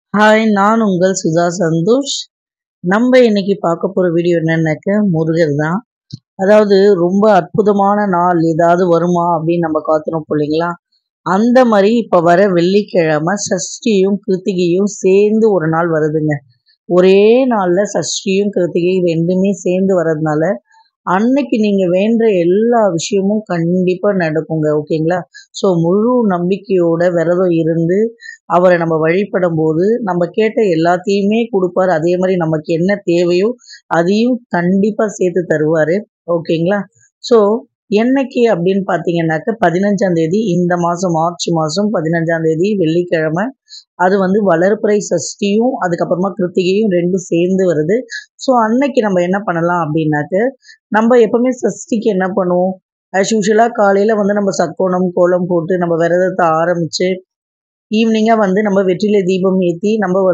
Hi, நான் உங்கள் சுதா சந்தோஷ். நம்ம இன்னைக்கு பார்க்க போற வீடியோ என்னன்னாக்க முருகர் தான். அதாவது ரொம்ப அற்புதமான நாள் ஏதாவது வருமா அப்படின்னு நம்ம காத்துனோம் இல்லைங்களா? அந்த மாதிரி இப்ப வர வெள்ளிக்கிழமை சஷ்டியும் கிருத்திகையும் சேர்ந்து ஒரு நாள் வருதுங்க. ஒரே நாள்ல சஷ்டியும் கிருத்திகை ரெண்டுமே சேர்ந்து வர்றதுனால அன்னைக்கு நீங்க வேண்டுற எல்லா விஷயமும் கண்டிப்பா நடக்குங்க. ஓகேங்களா? ஸோ முழு நம்பிக்கையோட விரதம் இருந்து, அவர நம்ம வழிபடும்போது, நம்ம கேட்ட எல்லாத்தையுமே குடுப்பாரு. அதே மாரி நமக்கு என்ன தேவையோ, அதையும் கண்டிப்பா சேர்த்து தருவாரு. ஓகேங்களா? ஸோ என்னைக்கு அப்படின்னு பார்த்தீங்கன்னாக்க, 15ஆம் தேதி இந்த மாசம் மார்ச் மாசம் 15ஆம் தேதி வெள்ளிக்கிழமை. அது வந்து வளர்பிறை சஷ்டியும், அதுக்கப்புறமா கிருத்திகையும் 2ம் சேர்ந்து வருது. ஸோ அன்னைக்கு நம்ம என்ன பண்ணலாம் அப்படின்னாக்க, நம்ம எப்பவுமே சஷ்டிக்கு என்ன பண்ணுவோம்? ஆஸ் யூசுவலா காலையில வந்து நம்ம சக்கோணம், கோலம் போட்டு நம்ம விரதத்த ஆரம்பிச்சு, ஈவினிங்கா வந்து நம்ம வெற்றிலை தீபம் ஏத்தி,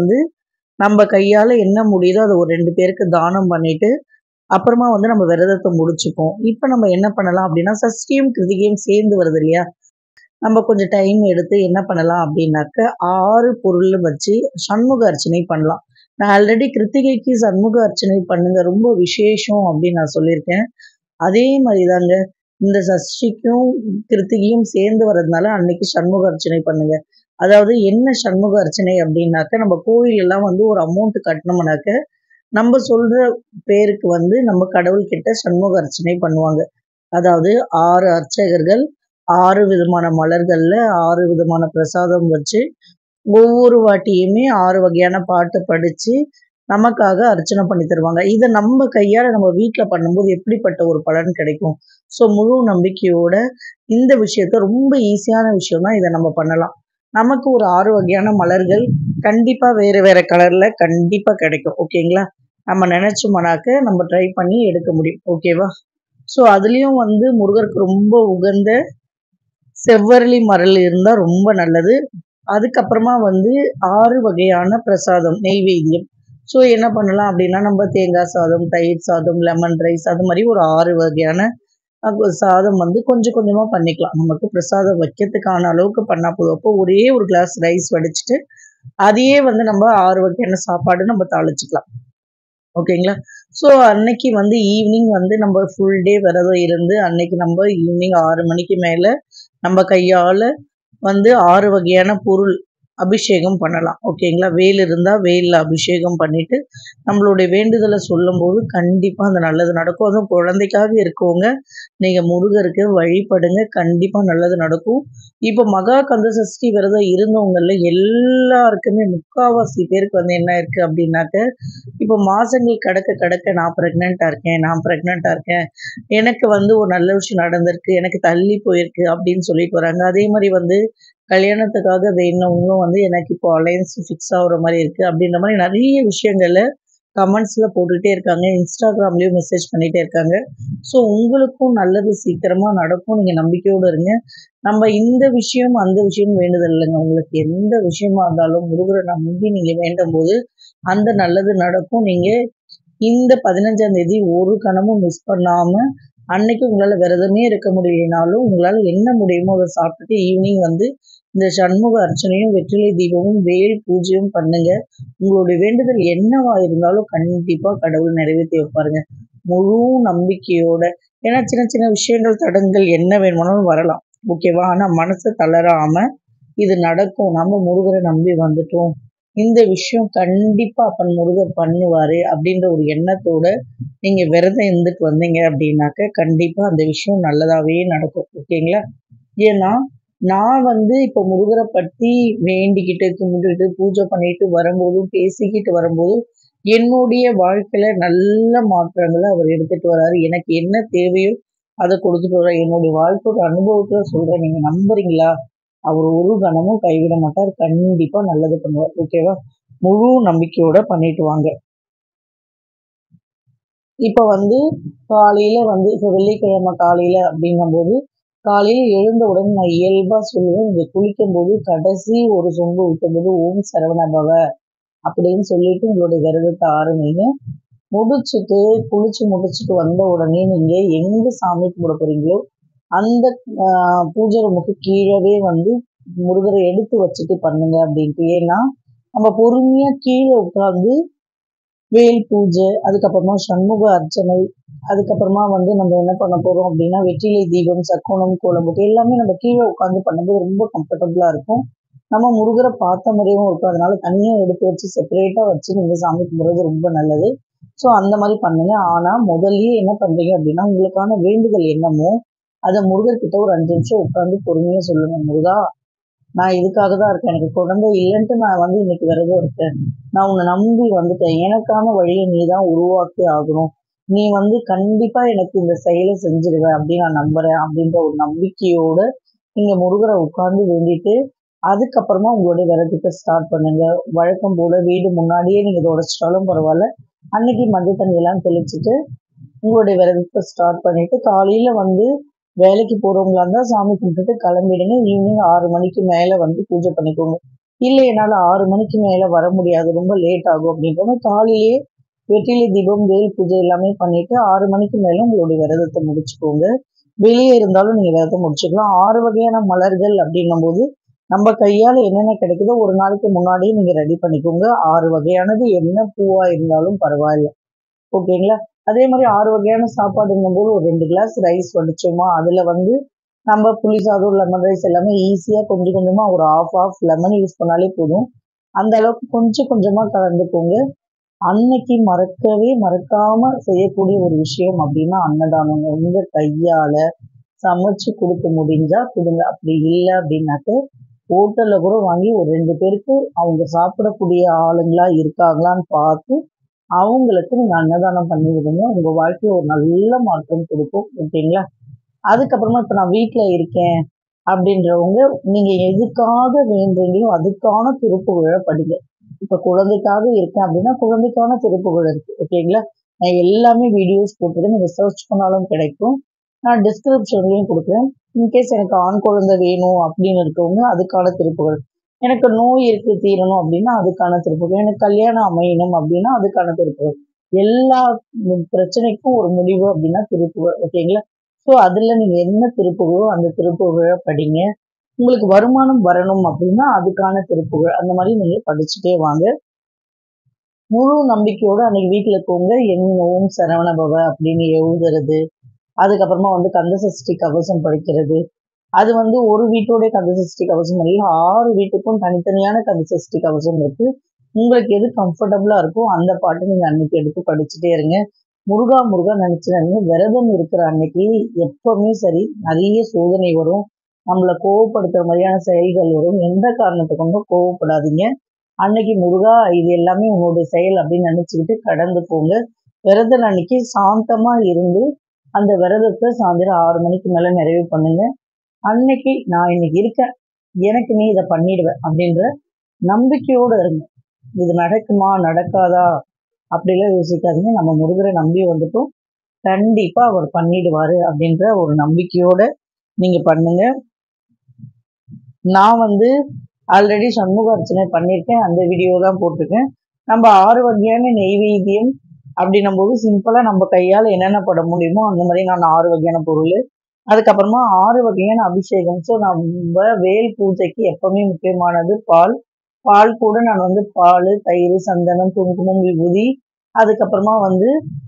நம்ம கையால என்ன முடியுதோ அத ஒரு 2 பேருக்கு தானம் பண்ணிட்டு, அப்புறமா வந்து நம்ம விரதத்த முடிச்சுப்போம். இப்ப நம்ம என்ன பண்ணலாம் அப்படின்னா, சஷ்டியும், கிருத்திகையும் சேர்ந்து வருது இல்லையா? நம்ம கொஞ்சம் டைம் எடுத்து என்ன பண்ணலாம் அப்படின்னாக்க, 6 பொருள் வச்சு சண்முக அர்ச்சனை பண்ணலாம். நான் ஆல்ரெடி கிருத்திகைக்கு சண்முக அர்ச்சனை பண்ணுங்க, ரொம்ப விசேஷம் அப்படின்னு நான் சொல்லியிருக்கேன். அதே மாரி தாங்க. இந்த சஷ்டிக்கும், கிருத்திகையும் சேர்ந்து வர்றதுனால அன்னைக்கு சண்முக அர்ச்சனை பண்ணுங்க. அதாவது என்ன சண்முக அர்ச்சனை அப்டின்னாக்க, நம்ம கோயிலெல்லாம் வந்து ஒரு அமௌண்ட் கட்டுனோம்னாக்க, நம்ம சொல்ற பேருக்கு வந்து நம்ம கடவுள்கிட்ட சண்முக அர்ச்சனை பண்ணுவாங்க. அதாவது 6 அர்ச்சகர்கள், 6 விதமான மலர்கள்ல 6 விதமான பிரசாதம் வச்சு, ஒவ்வொரு வாட்டியுமே 6 வகையான பாட்டு படிச்சு, நமக்காக அர்ச்சனை பண்ணி தருவாங்க. இத நம்ம கையால நம்ம வீட்ல பண்ணும்போது எப்படிப்பட்ட ஒரு பலன் கிடைக்கும்? ஸோ முழு நம்பிக்கையோட இந்த விஷயத்த ரொம்ப ஈஸியான விஷயம் தான். இத நம்ம பண்ணலாம். நமக்கு ஒரு 6 வகையான மலர்கள் கண்டிப்பா வேற வேற கலர்ல கண்டிப்பா கிடைக்கும். ஓகேங்களா? நம்ம நெனச்சோம்னாக்க நம்ம ட்ரை பண்ணி எடுக்க முடியும். ஓகேவா? ஸோ அதுலயும் வந்து முருகருக்கு ரொம்ப உகந்த செவ்வரளி மலர் இருந்தா ரொம்ப நல்லது. அதுக்கப்புறமா வந்து 6 வகையான பிரசாதம், நெய்வேத்தியம். ஸோ என்ன பண்ணலாம் அப்படின்னா, நம்ம தேங்காய் சாதம், தயிர் சாதம், லெமன் ரைஸ் அது மாரி ஒரு 6 வகையான சாதம் வந்து கொஞ்சம் கொஞ்சமா பண்ணிக்கலாம். நமக்கு பிரசாதம் வைக்கிறதுக்கான அளவுக்கு பண்ணா போதும். அப்போ ஒரே ஒரு கிளாஸ் ரைஸ் வடிச்சுட்டு, அதையே வந்து நம்ம 6 வகையான சாப்பாடு நம்ம தாளிச்சுக்கலாம். ஓகேங்களா? ஸோ அன்னைக்கு வந்து ஈவினிங் வந்து நம்ம ஃபுல் டே விரதம் இருந்து, அன்னைக்கு நம்ம ஈவினிங் 6 மணிக்கு மேல நம்ம கையால வந்து 6 வகையான பொருள் அபிஷேகம் பண்ணலாம். ஓகேங்களா? வேல் இருந்தா வேல்ல அபிஷேகம் பண்ணிட்டு, நம்மளுடைய வேண்டுதல சொல்லும்போது கண்டிப்பா அந்த நல்லது நடக்கும். அதுவும் குழந்தைக்காக இருக்கவங்க, நீங்க முருகருக்கு வழிபடுங்க. கண்டிப்பா நல்லது நடக்கும். இப்ப மகா கந்த சஷ்டி விரதம் இருந்தவங்கள்ல எல்லாருக்குமே முக்காவாசி பேருக்கு வந்து என்ன இருக்கு அப்டின்னாக்க, இப்ப மாசங்கள் கடக்க கடக்க நான் பிரெக்னன்ட்டா இருக்கேன், நான் பிரெக்னன்ட்டா இருக்கேன். எனக்கு வந்து ஒரு நல்ல விஷயம் நடந்திருக்கு, எனக்கு தள்ளி போயிருக்கு அப்படின்னு சொல்லிட்டு வராங்க. அதே மாரி வந்து கல்யாணத்துக்காக வேணுனவங்களும் வந்து எனக்கு இப்போ அலையன்ஸ் ஃபிக்ஸ் ஆகுற மாரி இருக்கு அப்படின்ற மாரி நெறைய விஷயங்கள கமெண்ட்ஸ்ல போட்டுட்டே இருக்காங்க. இன்ஸ்டாகிராம்லயும் மெசேஜ் பண்ணிட்டே இருக்காங்க. ஸோ உங்களுக்கும் நல்லது சீக்கிரமா நடக்கும். நீங்க நம்பிக்கையோட இருங்க. நம்ம இந்த விஷயம், அந்த விஷயம் வேண்டுதல் இல்லங்க. உங்களுக்கு எந்த விஷயமா இருந்தாலும் முருகர நம்பி நீங்க வேண்டும்போது, அந்த நல்லது நடக்கும். நீங்க இந்த 15ஆம் தேதி ஒரு கணமும் மிஸ் பண்ணாம, அன்னைக்கு உங்களால விரதமே இருக்க முடியலைனாலும், உங்களால என்ன முடியுமோ அத சாப்பிட்டுட்டு ஈவினிங் வந்து இந்த சண்முக அர்ச்சனையும், வெற்றிலை தீபமும், வேல் பூஜையும் பண்ணுங்க. உங்களுடைய வேண்டுதல் என்னவா இருந்தாலும் கண்டிப்பா கடவுள் நிறைவேத்தி வைப்பாருங்க. முழு நம்பிக்கையோட. ஏன்னா சின்ன சின்ன விஷயங்கள், தடங்கல் என்ன வேணுமானாலும் வரலாம். ஓகேவா? ஆனா மனச தளராம, இது நடக்கும். நம்ம முருகர நம்பி வந்துட்டோம். இந்த விஷயம் கண்டிப்பா அப்பன் முருகர் பண்ணுவாரு அப்படின்ற ஒரு எண்ணத்தோட நீங்க விரதம் இருந்துட்டு வந்தீங்க அப்படின்னாக்க, கண்டிப்பா அந்த விஷயம் நல்லதாவே நடக்கும். ஓகேங்களா? ஏன்னா, நான் வந்து இப்போ முருகர பத்தி வேண்டிக்கிட்டு, கும்பிட்டுட்டு, பூஜை பண்ணிட்டு வரும்போதும், பேசிக்கிட்டு வரும்போதும், என்னுடைய வாழ்க்கையில நல்ல மாற்றங்கள அவர் எடுத்துட்டு வராரு. எனக்கு என்ன தேவையோ அத கொடுத்துட்டு வராரு. என்னுடைய வாழ்க்கையோட அனுபவத்துல சொல்றேன். நீங்க நம்புறீங்களா? அவர் ஒரு கணமும் கைவிட மாட்டார். கண்டிப்பா நல்லது பண்ணுவார். ஓகேவா? முழு நம்பிக்கையோட பண்ணிட்டு வாங்க. இப்ப வந்து காலையில வந்து இப்ப வெள்ளிக்கிழமை காலையில அப்படிங்கும்போது, காலையில எழுந்த உடனே நான் இயல்பா சொல்லுவேன். நீங்க குளிக்கும்போது கடைசி ஒரு சொம்பு ஊத்தும்போது, "ஓம் சரவண பவ" அப்படின்னு சொல்லிட்டு உங்களுடைய விரதத்த ஆரம்பிங்க. முடிச்சுட்டு, குளிச்சு முடிச்சுட்டு வந்த உடனே நீங்க எங்க சாமி கும்பிட போறீங்களோ, அந்த அ பூஜை ரூமுக்கு கீழவே வந்து முருகர எடுத்து வச்சுட்டு பண்ணுங்க அப்படின்ட்டு. ஏன்னா, நம்ம பொறுமையா கீழே உட்கார்ந்து வேல் பூஜை, அதுக்கப்புறமா சண்முக அர்ச்சனை, அதுக்கப்புறமா வந்து நம்ம என்ன பண்ண போறோம் அப்படின்னா வெற்றிலை தீபம், சக்கோணம், கோலம்புட்டு எல்லாமே நம்ம கீழே உட்காந்து பண்ணும்போது ரொம்ப கம்ஃபர்டபுளா இருக்கும். நம்ம முருகரை பார்த்த மாதிரியும் இருக்கும். அதனால தனியா எடுத்து வச்சு செப்பரேட்டா வச்சு நீங்க சாமி கும்பிடுறது ரொம்ப நல்லது. ஸோ அந்த மாதிரி பண்ணுங்க. ஆனா முதல்லயே என்ன பண்றீங்க அப்படின்னா உங்களுக்கான வேண்டுதல் என்னமோ அதை முருகர்கிட்ட ஒரு 5 நிமிஷம் உட்காந்து பொறுமையா சொல்லுங்க. முருகா, நான் இதுக்காக தான் இருக்கேன். எனக்கு குழந்தை இல்லைன்ட்டு நான் வந்து இன்னைக்கு விரதம் இருக்கேன். நான் உன்னை நம்பி வந்துட்டேன். எனக்கான வழியை நீ தான் உருவாக்கி ஆகணும். நீ வந்து கண்டிப்பா எனக்கு இந்த செயலை செஞ்சிருவ அப்படின்னு நான் நம்புறேன் அப்படின்ற ஒரு நம்பிக்கையோட நீங்க முருகரை உட்கார்ந்து வேண்டிட்டு அதுக்கப்புறமா உங்களுடைய விரதத்தை ஸ்டார்ட் பண்ணுங்க. வழக்கம் போல வீடு முன்னாடியே நீங்க தொடச்சிட்டாலும் பரவாயில்ல. அன்னைக்கு மஞ்சள் தண்ணி எல்லாம் தெளிச்சுட்டு உங்களுடைய விரதத்தை ஸ்டார்ட் பண்ணிட்டு காலையில வந்து வேலைக்கு போறவங்களா இருந்தா சாமி கும்பிட்டுட்டு கிளம்பிடுங்க. ஈவினிங் 6 மணிக்கு மேல வந்து பூஜை பண்ணிக்கோங்க. இல்லை என்னால 6 மணிக்கு மேல வர முடியாது, ரொம்ப லேட் ஆகும் அப்படின்றவங்க காலையிலேயே வெற்றிலை தீபம், வேல் பூஜை எல்லாமே பண்ணிட்டு 6 மணிக்கு மேல உங்களுடைய விரதத்தை முடிச்சுக்கோங்க. வெளியே இருந்தாலும் நீங்க விரதத்தை முடிச்சுக்கலாம். 6 வகையான மலர்கள் அப்படின்னும் போது நம்ம கையால என்னென்ன கிடைக்குதோ ஒரு நாளைக்கு முன்னாடியே நீங்க ரெடி பண்ணிக்கோங்க. 6 வகையானது என்ன பூவா இருந்தாலும் பரவாயில்ல. ஓகேங்களா? அதே மாதிரி 6 வகையான சாப்பாடுங்கும் போது ஒரு 2 கிளாஸ் ரைஸ் வடிச்சோமா, அதுல வந்து நம்ம புளி சாதம், லெமன் ரைஸ் எல்லாமே ஈஸியா கொஞ்சம் கொஞ்சமா ஒரு ஆஃப் லெமன் யூஸ் பண்ணாலே போதும். அந்த அளவுக்கு கொஞ்சம் கொஞ்சமா கலந்துக்கோங்க. அன்னைக்கு மறக்காம செய்யக்கூடிய ஒரு விஷயம் அப்படின்னா அன்னதானங்க. உங்க கையால சமைச்சு கொடுக்க முடிஞ்சா கொடுங்க. அப்படி இல்லை அப்படின்னாக்க ஹோட்டல்ல கூட வாங்கி ஒரு 2 பேருக்கு அவங்க சாப்பிடக்கூடிய ஆளுங்களா இருக்காங்களான்னு பார்த்து அவங்களுக்கு நீங்க அன்னதானம் பண்ணி விடுங்க. உங்க வாழ்க்கையில ஒரு நல்ல மாற்றம் கொடுக்கும். ஓகேங்களா? அதுக்கப்புறமா இப்ப நான் வீட்டுல இருக்கேன் அப்படின்றவங்க நீங்க எதுக்காக வேண்டுறீங்களோ அதுக்கான திருப்புகழை படிங்க. இப்ப குழந்தைக்காக இருக்கேன் அப்படின்னா குழந்தைக்கான திருப்புகழ் இருக்கு. ஓகேங்களா? நான் எல்லாமே வீடியோஸ் போட்டுருக்கேன். நீங்க சர்ச் பண்ணாலும் கிடைக்கும். நான் டிஸ்கிரிப்ஷன்லயும் கொடுக்குறேன். இன்கேஸ் எனக்கு ஆண் குழந்தை வேணும் அப்படின்னு இருக்கவங்க அதுக்கான திருப்புகழ், எனக்கு நோய் இருக்கு தீரணும் அப்படின்னா அதுக்கான திருப்புகழ், எனக்கு கல்யாணம் அமையணும் அப்படின்னா அதுக்கான திருப்புகழ், எல்லா பிரச்சனைக்கும் ஒரு முடிவு அப்படின்னா திருப்புகழ். ஓகேங்களா? ஸோ அதுல நீங்க என்ன திருப்புகழோ அந்த திருப்புகழை படிங்க. உங்களுக்கு வருமானம் வரணும் அப்படின்னா அதுக்கான திருப்புகழ், அந்த மாதிரி நீங்க படிச்சுட்டே வாங்க. முழு நம்பிக்கையோட அன்னைக்கு வீட்டுல இருக்கவங்க என் ஓம் சரவண பவ அப்படின்னு எழுதுறது, அதுக்கப்புறமா வந்து கந்தசஷ்டி கவசம் படிக்கிறது. அது வந்து ஒரு வீட்டோட கந்தசஷ்டி கவசம் இல்லை, 6 வீட்டுக்கும் தனித்தனியான கந்தசஷ்டி கவசம் இருக்கு. உங்களுக்கு எது கம்ஃபர்டபுளா இருக்கோ அந்த பாட்டு நீங்க அன்னைக்கு எடுத்து படிச்சுட்டே இருங்க. முருகா முருகா நினைச்சுறாங்க. விரதம் இருக்கிற அன்னைக்கு எப்பவுமே சரி நிறைய சோதனை வரும். நம்மளை கோவப்படுத்துற மாதிரியான செயல்கள் வரும். எந்த காரணத்தை கொண்டும் கோவப்படாதீங்க. அன்னைக்கு முருகா இது எல்லாமே உங்களுடைய செயல் அப்படின்னு நினைச்சுக்கிட்டு கடந்து போங்க. விரதம் அன்னைக்கு சாந்தமா இருந்து அந்த விரதத்தை சாயந்தரம் 6 மணிக்கு மேல நிறைவு பண்ணுங்க. அன்னைக்கு நான் இன்னைக்கு இருக்கேன், எனக்கு நீ இதை பண்ணிடுவ அப்படின்ற நம்பிக்கையோடு இருங்க. இது நடக்குமா நடக்காதா அப்படிலாம் யோசிக்காதீங்க. நம்ம முருகரை நம்பி வந்துட்டோம், கண்டிப்பா அவர் பண்ணிடுவாரு அப்படின்ற ஒரு நம்பிக்கையோட நீங்க பண்ணுங்க. நான் வந்து ஆல்ரெடி சண்முக அர்ச்சனை பண்ணியிருக்கேன், அந்த வீடியோ தான் போட்டிருக்கேன். நம்ம 6 வகையான நெய்வேத்தியம் அப்படின்னும் போது சிம்பிளா நம்ம கையால என்னென்ன பட முடியுமோ அந்த மாதிரி நான் 6 வகையான பொருள், அதுக்கப்புறமா 6 வகையான அபிஷேகம். ஸோ நம்ம வேல் பூஜைக்கு எப்பவுமே முக்கியமானது பால். பால் கூட நான் வந்து பால், தயிர், சந்தனம், குங்குமம், விபூதி, அதுக்கப்புறமா வந்து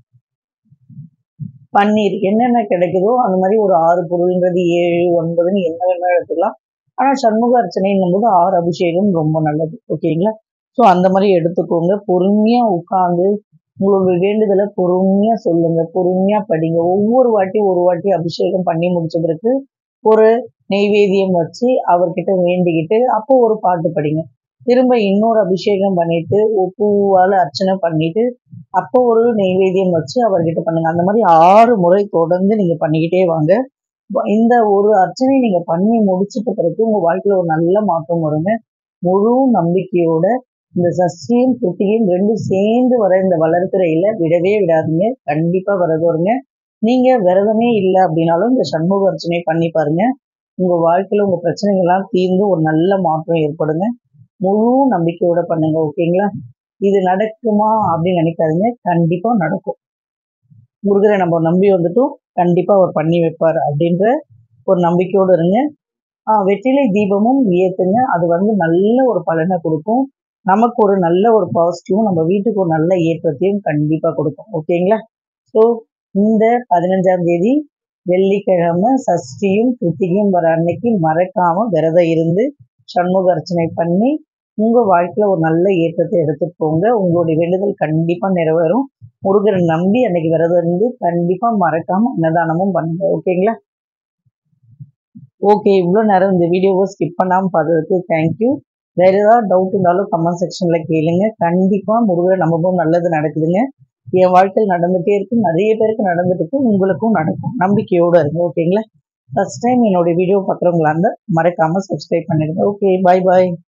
பன்னீர், என்னென்ன கிடைக்குதோ அந்த மாதிரி ஒரு 6 பொருள்ன்றது 7, 9ன்னு என்ன வேணா எடுத்துக்கலாம். ஆனா சண்முக அர்ச்சனைங்கும் போது 6 அபிஷேகம் ரொம்ப நல்லது. ஓகேங்களா? ஸோ அந்த மாதிரி எடுத்துக்கோங்க. பொறுமையா உட்கார்ந்து உங்களுடைய வேண்டுதலை பொறுமையா சொல்லுங்க, பொறுமையா படிங்க. ஒவ்வொரு வாட்டி அபிஷேகம் பண்ணி முடிச்ச பிறகு ஒரு நெய்வேத்தியம் வச்சு அவர்கிட்ட வேண்டிக்கிட்டு அப்போ ஒரு பாட்டு படிங்க. திரும்ப இன்னொரு அபிஷேகம் பண்ணிட்டு பூவால அர்ச்சனை பண்ணிட்டு அப்போ ஒரு நெய்வேத்தியம் வச்சு அவர்கிட்ட பண்ணுங்க. அந்த மாதிரி 6 முறை தொடர்ந்து நீங்க பண்ணிக்கிட்டே வாங்க. இந்த ஒரு அர்ச்சனை நீங்க பண்ணி முடிச்சிட்ட பிறகு உங்க வாழ்க்கையில ஒரு நல்ல மாற்றம் வருங்க. முழு நம்பிக்கையோட இந்த சஷ்டியும் கிருத்திகையும் 2ம் சேர்ந்து வர இந்த வளர்பிறையில விடவே விடாதீங்க. கண்டிப்பா விரதம் வருங்க. நீங்க விரதமே இல்லை அப்படின்னாலும் இந்த சண்முக அர்ச்சனை பண்ணி பாருங்க. உங்க வாழ்க்கையில உங்க பிரச்சனைகள்லாம் தீர்ந்து ஒரு நல்ல மாற்றம் ஏற்படுங்க. முழு நம்பிக்கையோட பண்ணுங்க. ஓகேங்களா? இது நடக்குமா அப்படின்னு நினைக்காதீங்க, கண்டிப்பா நடக்கும். முருகரை நம்ம நம்பி வந்துட்டும் கண்டிப்பா அவர் பண்ணி வைப்பார் அப்படின்ற ஒரு நம்பிக்கையோடு இருங்க. வெற்றிலை தீபமும் ஏத்துங்க. அது வந்து நல்ல ஒரு பலனை கொடுக்கும். நமக்கு ஒரு நல்ல ஒரு பாசிட்டிவும் நம்ம வீட்டுக்கு ஒரு நல்ல ஏற்றத்தையும் கண்டிப்பாக கொடுக்கும். ஓகேங்களா? ஸோ இந்த 15ஆம் தேதி வெள்ளிக்கிழமை சஷ்டியும் கிருத்திகையும் வர அன்னைக்கு மறக்காமல் விரதம் இருந்து சண்முக அர்ச்சனை பண்ணி உங்கள் வாழ்க்கையில் ஒரு நல்ல ஏற்றத்தை எடுத்துகிட்டு போங்க. உங்களுடைய வேண்டுதல் கண்டிப்பாக நிறைவேறும். முருகரை நம்பி அன்னைக்கு விரதம் இருந்து கண்டிப்பாக மறக்காமல் அன்னதானமும் பண்ணுங்க. ஓகேங்களா? ஓகே, இவ்வளோ நேரம் இந்த வீடியோவை ஸ்கிப் பண்ணாமல் பார்த்ததுக்கு தேங்க்யூ. வேறு ஏதாவது டவுட் இருந்தாலும் கமெண்ட் செக்ஷனில் கேளுங்க. கண்டிப்பாக முருகரை நம்பவும் நல்லது நடக்குதுங்க. என் வாழ்க்கையில் நடந்துகிட்டே இருக்கு, நிறைய பேருக்கு நடந்துட்டு இருக்கு, உங்களுக்கும் நடக்கும். நம்பிக்கையோடு இருங்க. ஓகேங்களா? ஃபர்ஸ்ட் டைம் என்னோட வீடியோ பார்க்குறவங்களா இருந்தால் மறக்காமல் சப்ஸ்கிரைப் பண்ணிடுங்க. ஓகே, பாய் பாய்.